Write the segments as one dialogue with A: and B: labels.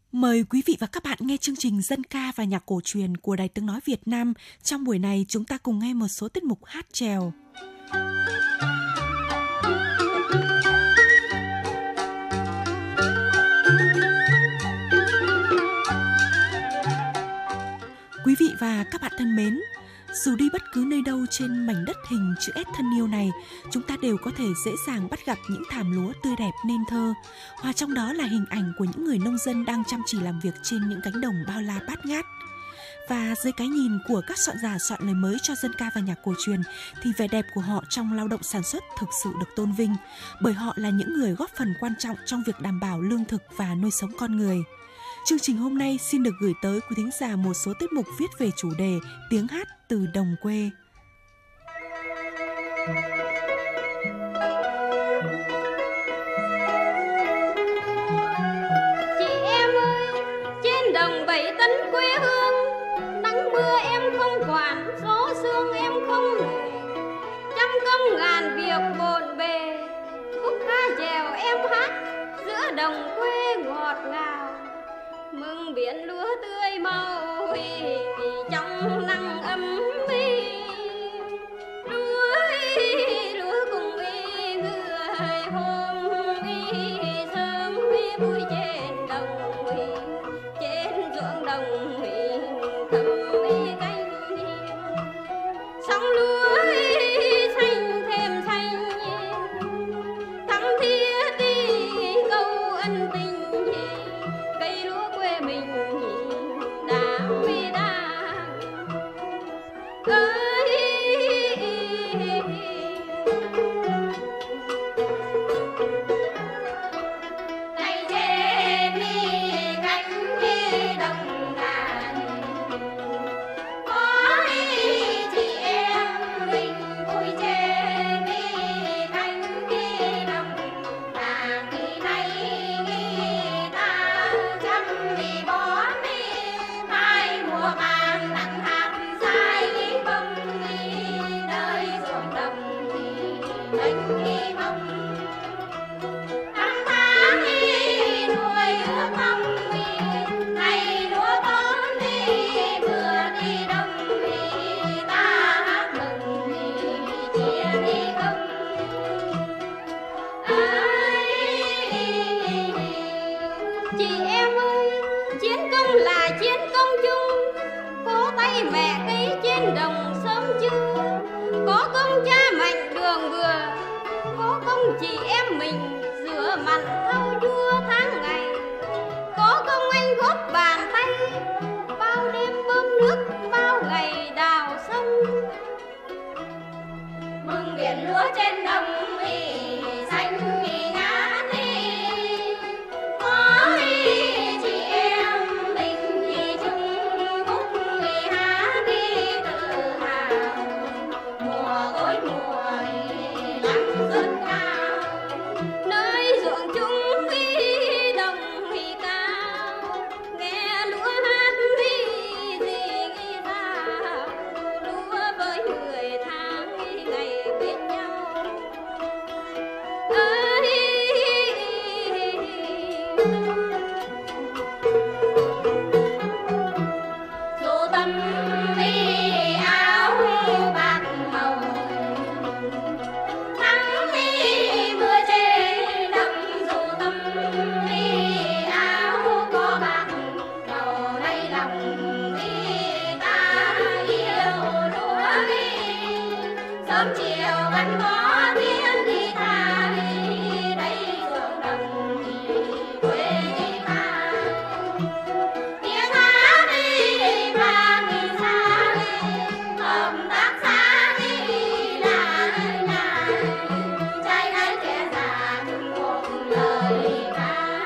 A: Mời quý vị và các bạn nghe chương trình Dân ca và nhạc cổ truyền của Đài Tiếng nói Việt Nam. Trong buổi này chúng ta cùng nghe một số tiết mục hát chèo. Quý vị và các bạn thân mến, dù đi bất cứ nơi đâu trên mảnh đất hình chữ S thân yêu này, chúng ta đều có thể dễ dàng bắt gặp những thảm lúa tươi đẹp nên thơ. Hòa trong đó là hình ảnh của những người nông dân đang chăm chỉ làm việc trên những cánh đồng bao la bát ngát. Và dưới cái nhìn của các soạn giả soạn lời mới cho dân ca và nhạc cổ truyền thì vẻ đẹp của họ trong lao động sản xuất thực sự được tôn vinh, bởi họ là những người góp phần quan trọng trong việc đảm bảo lương thực và nuôi sống con người. Chương trình hôm nay xin được gửi tới quý thính giả một số tiết mục viết về chủ đề tiếng hát từ đồng quê.
B: Chị em ơi, trên đồng 7 tấn quê hương, nắng mưa em không quản, gió sương em không lùi, trăm công ngàn việc bộn bề, khúc ca dèo em hát giữa đồng quê ngọt ngào. Mừng biển lúa tươi màu trong nắng ấm lúa cùng người hôm sớm vui trên đồng trên ruộng đồng thầm canh sóng lúa xanh thêm xanh thắm thiết câu ân tình cây lúa quê mình đã chị em mình rửa mặn thau chua tháng ngày, có công anh góp bàn tay bao đêm bơm nước bao ngày đào sông. Mừng biển lúa trên đồng xanh ngát có chị em mình chung khúc hát tự hào mùa ôi mùa nắng rớt cao nơi ruộng chúng đồng cao nghe lúa hát gì sao lúa với người tháng ngày bên nhau dù tâm áo bạc màu nắng mưa trên đồng dù tâm áo có bạc màu đây lòng ta yêu lúa sớm chiều vẫn có tiếng đi tha đây ruộng đồng quê ta tiếng hát vang xa hợp tác xã là trai gái trẻ già chung một lời ca.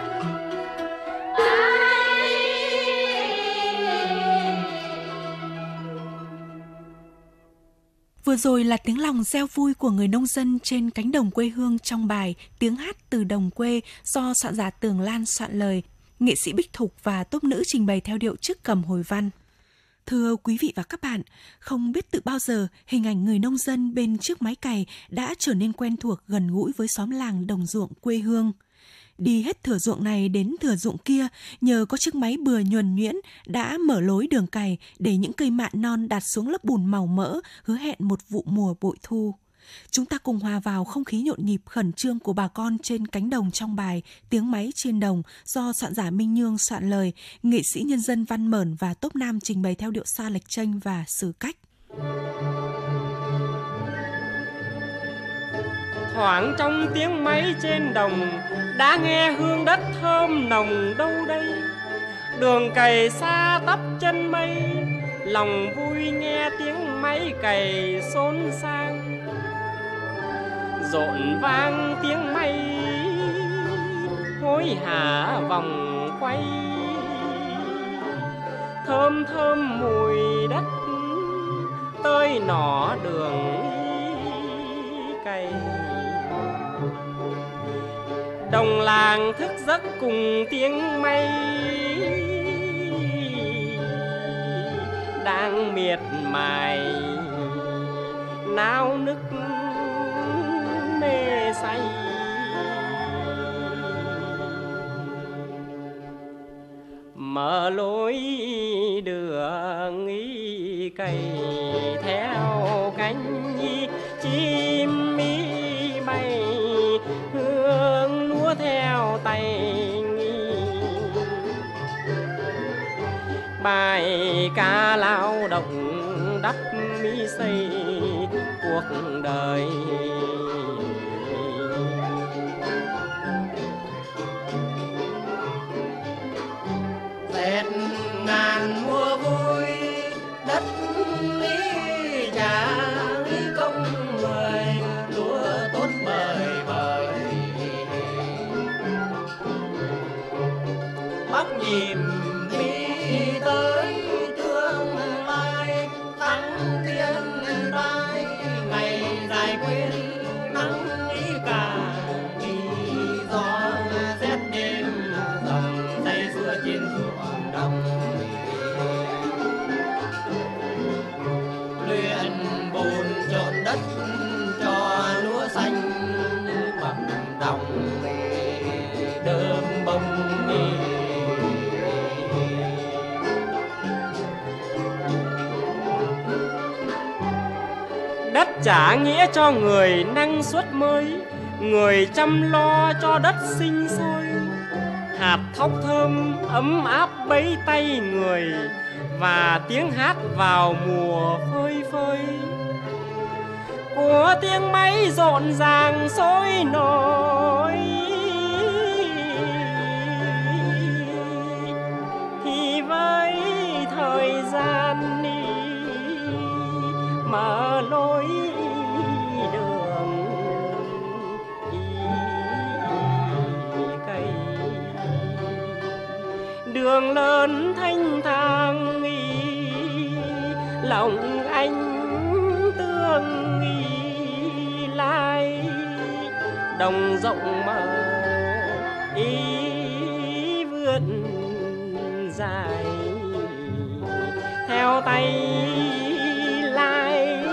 A: Vừa rồi là tiếng lòng reo vui của người nông dân trên cánh đồng quê hương trong bài Tiếng hát từ đồng quê do soạn giả Tường Lan soạn lời, nghệ sĩ Bích Thục và tốp nữ trình bày theo điệu trức cầm hồi văn. Thưa quý vị và các bạn, không biết từ bao giờ hình ảnh người nông dân bên chiếc máy cày đã trở nên quen thuộc gần gũi với xóm làng đồng ruộng quê hương. Đi hết thửa ruộng này đến thửa ruộng kia, nhờ có chiếc máy bừa nhuần nhuyễn đã mở lối đường cày để những cây mạ non đặt xuống lớp bùn màu mỡ, hứa hẹn một vụ mùa bội thu. Chúng ta cùng hòa vào không khí nhộn nhịp khẩn trương của bà con trên cánh đồng trong bài Tiếng Máy Trên Đồng do soạn giả Minh Nhương soạn lời, nghệ sĩ nhân dân Văn Mởn và Tốp Nam trình bày theo điệu sa lệch chênh và sử cách.
C: Thoảng trong tiếng máy trên đồng đã nghe hương đất thơm nồng đâu đây. Đường cày xa tắp chân mây, lòng vui nghe tiếng máy cày xôn sang. Rộn vang tiếng máy hối hả vòng quay, thơm thơm mùi đất tơi nỏ đường cày. Đồng làng thức giấc cùng tiếng máy đang miệt mài nao nức mê say. Mở lối đường ý cày theo cánh chim ý bay, hương lúa theo tay bài ca lao động đắp mi xây cuộc đời.
D: Dệt ngàn mùa vui đất lý nhà lý công người, lúa tốt bời bời. Bắc nhìn đi tới tương lai, thăng thiên tai ngày dài quên nắng ý cả đi gió rét đêm dầm say sưa trên ruộng đồng. Luyện bùn trộn đất cho lúa xanh mầm đồng đơm bông.
C: Đất trả nghĩa cho người năng suất mới, người chăm lo cho đất sinh sôi. Hạt thóc thơm ấm áp bấy tay người, và tiếng hát vào mùa phơi phới của tiếng máy rộn ràng sôi nổi. Thì với thời gian đi mở lối đường cày, đường lớn thanh thang lòng anh tương lai. Đồng rộng mở ý vươn dài theo tay lai.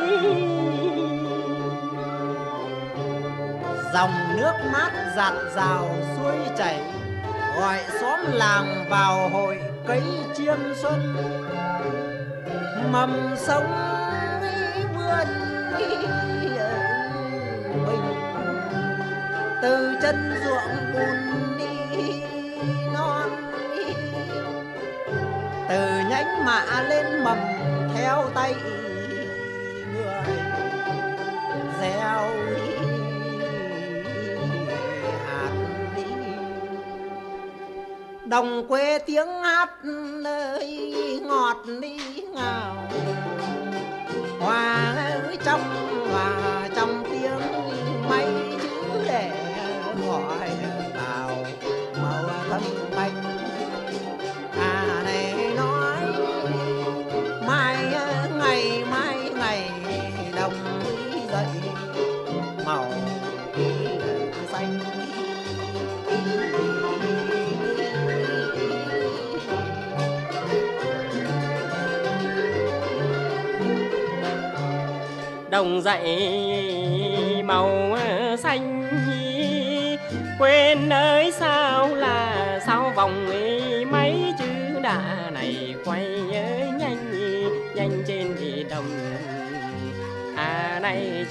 D: Dòng nước mát dạt dào suối chảy, gọi xóm làng vào hội cấy chiêm xuân. Mầm sống vươn mình từ chân ruộng bùn đi non, từ nhánh mạ lên mầm theo tay người gieo hạt đi. Đồng quê tiếng hát nơi ngọt đi ngào, hòa trong và trong tiếng máy chữ để gọi vào màu thâm bánh. À này nói mai ngày đồng dậy màu xanh.
C: Đồng dậy màu xanh quên ơi sao là sao vòng ấy mấy chữ đà này quay ơi nhanh nhanh trên thì đồng à này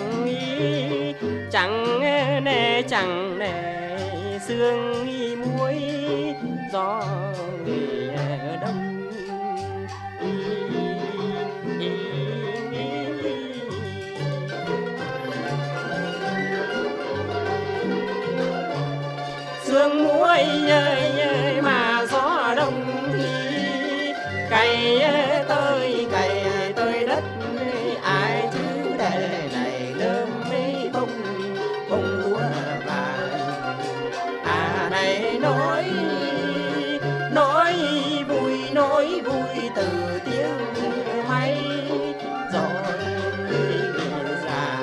C: chẳng nè sương muối gió về đông. Sương muối mà gió đông cày tơi đất ai chứ để này nơm mấy bông lúa vàng à này nói vui từ tiếng máy rồi ra.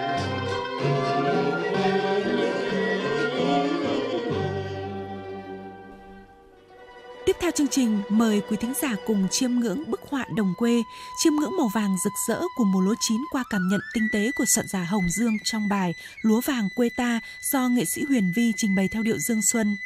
A: Tiếp theo chương trình, mời quý thính giả cùng chiêm ngưỡng bức họa Đồng Quê, chiêm ngưỡng màu vàng rực rỡ của mùa lúa chín qua cảm nhận tinh tế của soạn giả Hồng Dương trong bài Lúa vàng quê ta do nghệ sĩ Huyền Vi trình bày theo điệu Dương Xuân.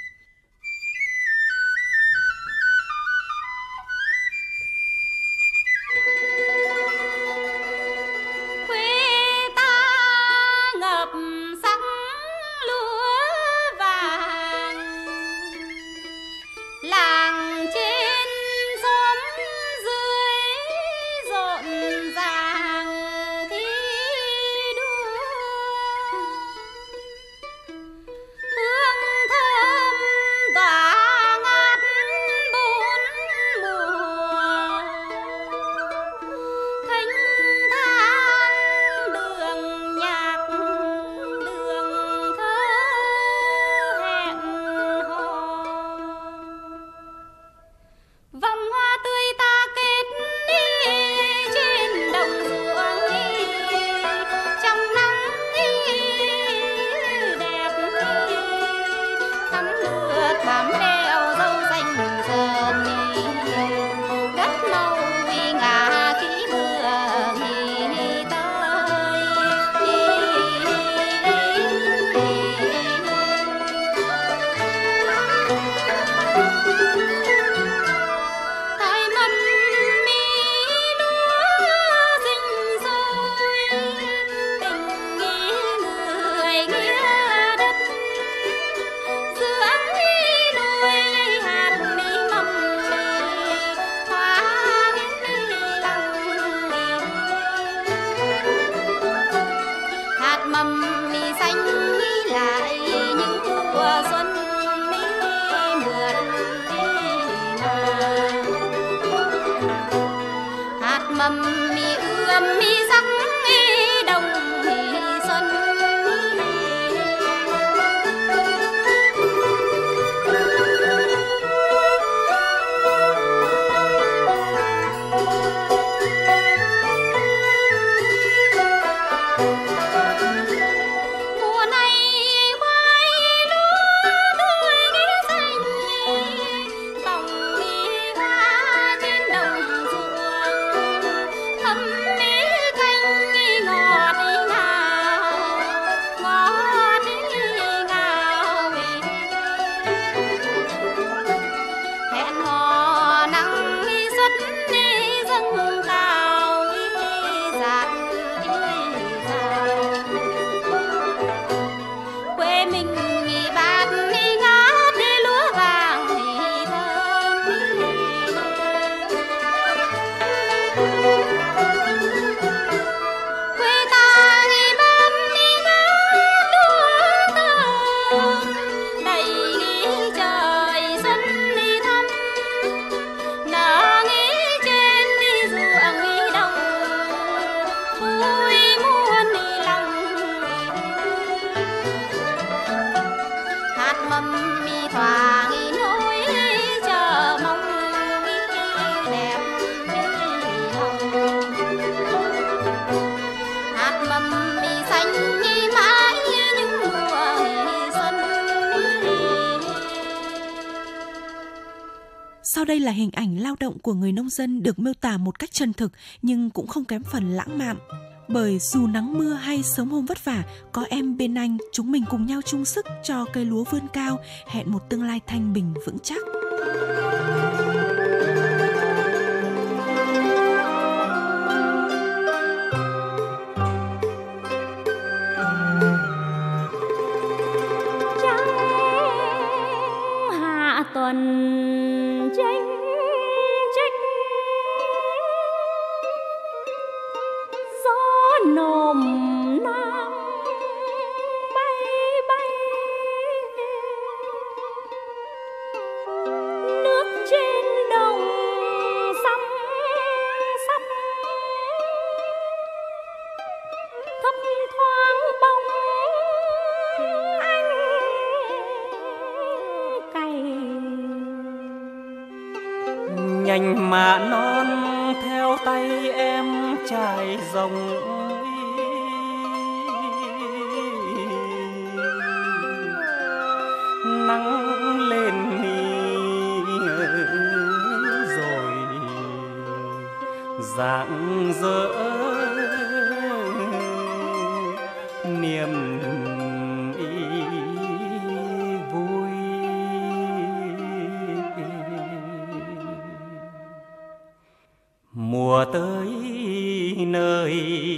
A: Sau đây là hình ảnh lao động của người nông dân được miêu tả một cách chân thực nhưng cũng không kém phần lãng mạn. Bởi dù nắng mưa hay sớm hôm vất vả, có em bên anh, chúng mình cùng nhau chung sức cho cây lúa vươn cao, hẹn một tương lai thanh bình vững chắc.
B: Tuần tranh trách gió nồm nam bay bay, nước trên đồng xăm sắp thấp thoáng bóng anh cày.
C: Nhành mạ non theo tay em trải rộng, nắng lên rồi rạng rỡ niềm vui. Mùa tới nơi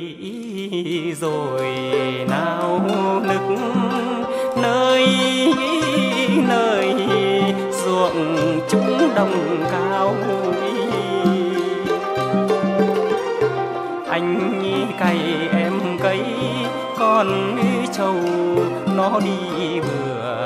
C: rồi nao nức, nơi nơi ruộng trũng đồng cao. Anh cày em cấy, con trâu nó đi bừa.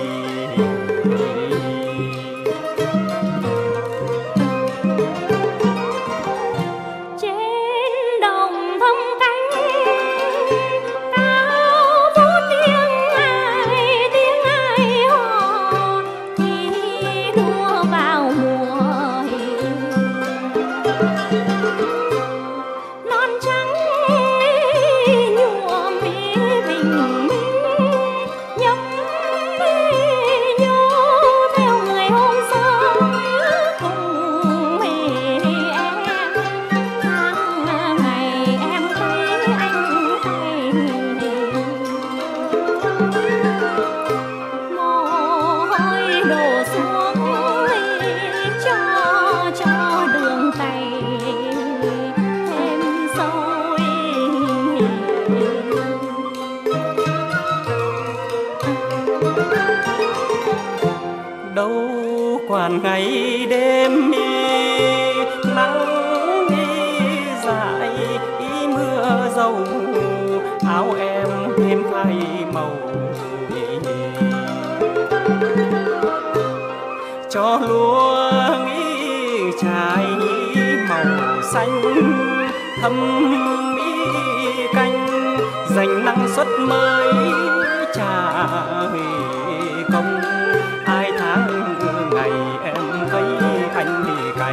C: Quản ngày đêm nắng dại mưa dầu, áo em thêm phai màu cho lúa trái màu xanh thấm canh, dành năng suất mới trả công. Ai tháng ngày em thấy anh đi cày,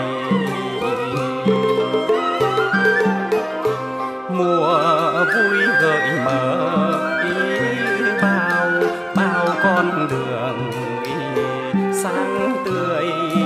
C: mùa vui gợi mở bao con đường sáng tươi.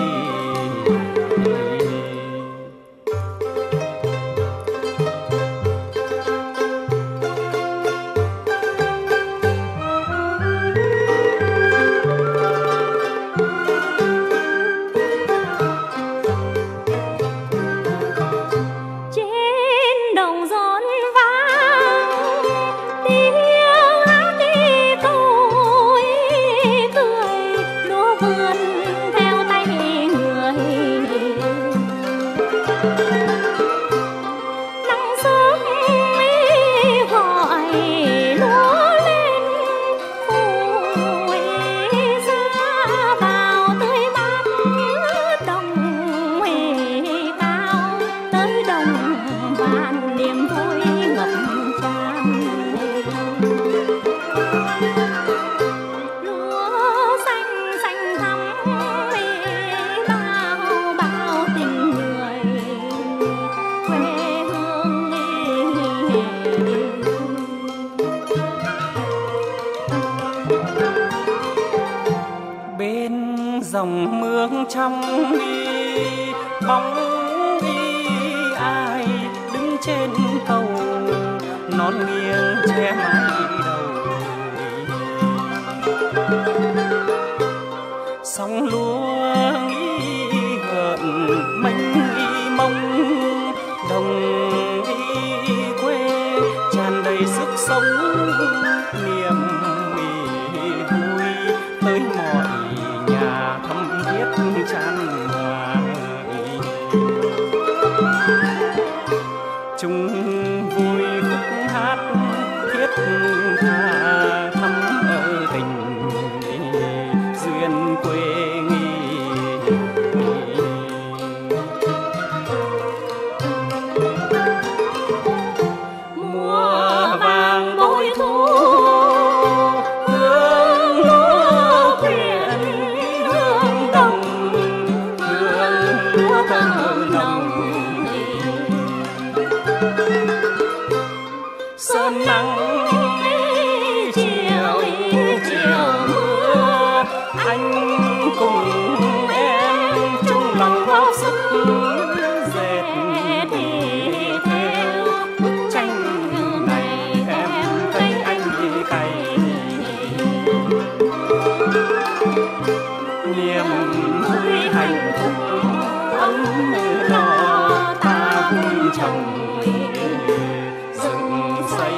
C: Dòng mương trong đi bóng đi ai đứng trên cầu, non nghiêng che mái đầu. Sóng lúa nghĩ gợn mênh mông, đồng quê tràn đầy sức sống, niềm vui tới mọi nhà thắm thiết tràn hòa. Chung vui khúc hát thiết tha thắm ở tình duyên quê nghi. Mùa vàng bội thu hương lúa quyện, hương đồng hương lúa thơ nồng. Sơn nắng chiều mưa, anh cùng em chung lòng góp sức dệt theo bức tranh này. Em thấy anh đi cày, niềm vui hạnh phúc ấm no ta vui trồng rừng xây.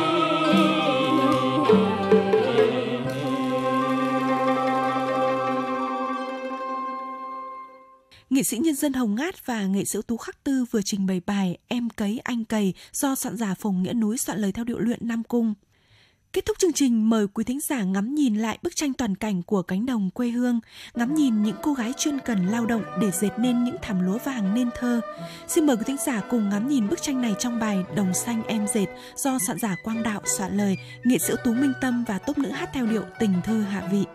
A: Nghệ sĩ nhân dân Hồng Ngát và nghệ sĩ ưu tú Khắc Tư vừa trình bày bài Em Cấy Anh Cày do soạn giả Phùng Nghĩa Núi soạn lời theo điệu luyện Nam Cung. Kết thúc chương trình, mời quý thính giả ngắm nhìn lại bức tranh toàn cảnh của cánh đồng quê hương, ngắm nhìn những cô gái chuyên cần lao động để dệt nên những thảm lúa vàng nên thơ. Xin mời quý thính giả cùng ngắm nhìn bức tranh này trong bài Đồng Xanh Em Dệt do soạn giả Quang Đạo soạn lời, nghệ sĩ ưu tú Minh Tâm và tốp nữ hát theo điệu Tình Thư Hạ Vị.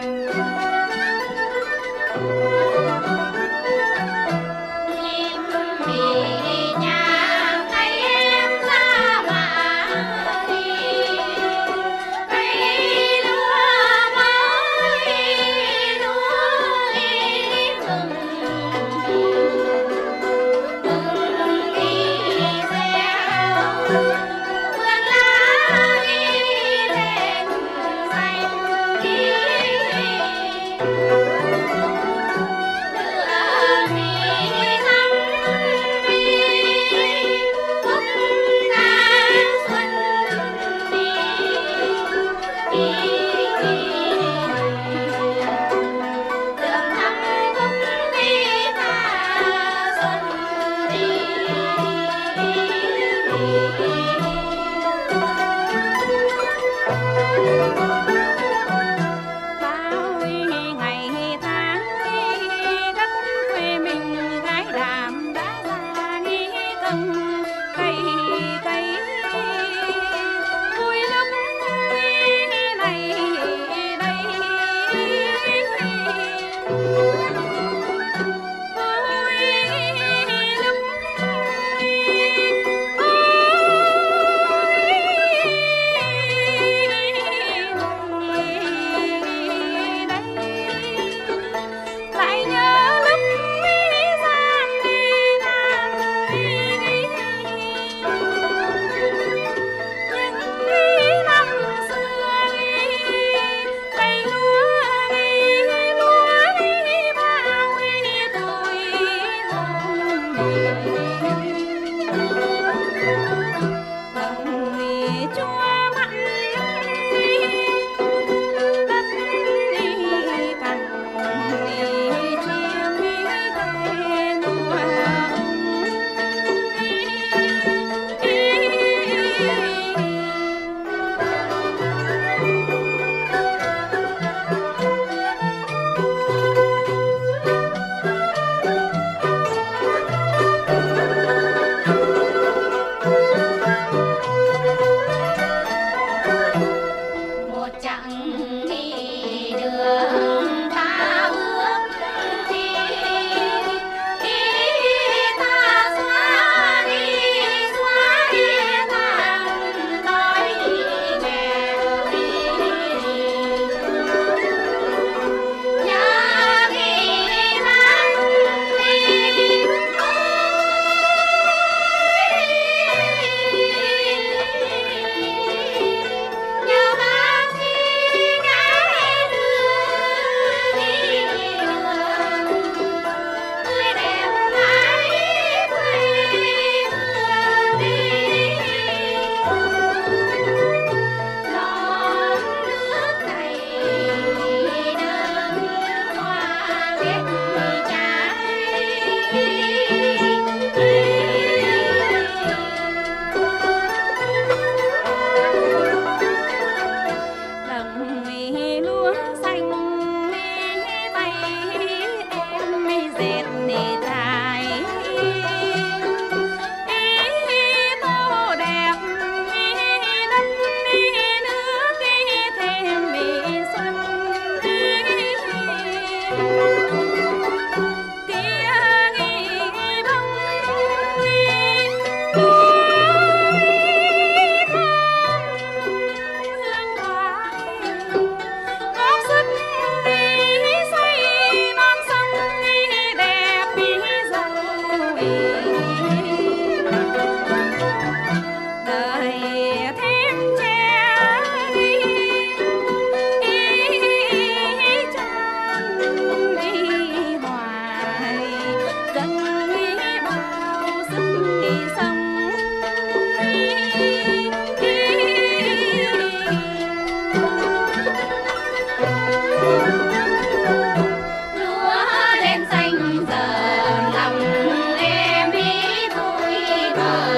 B: Em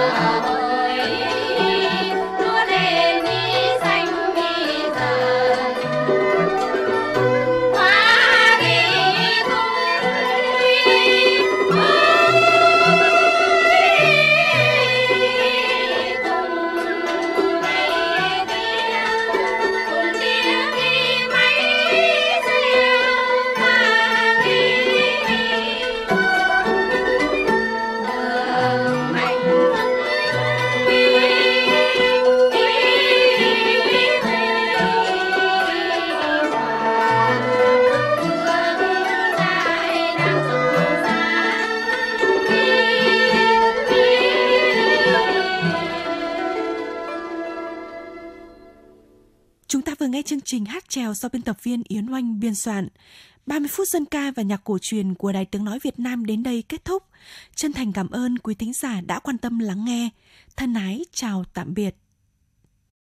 A: Chương trình hát chèo do biên tập viên Yến Oanh biên soạn. 30 phút dân ca và nhạc cổ truyền của Đài Tiếng Nói Việt Nam đến đây kết thúc. Chân thành cảm ơn quý thính giả đã quan tâm lắng nghe. Thân ái chào tạm biệt.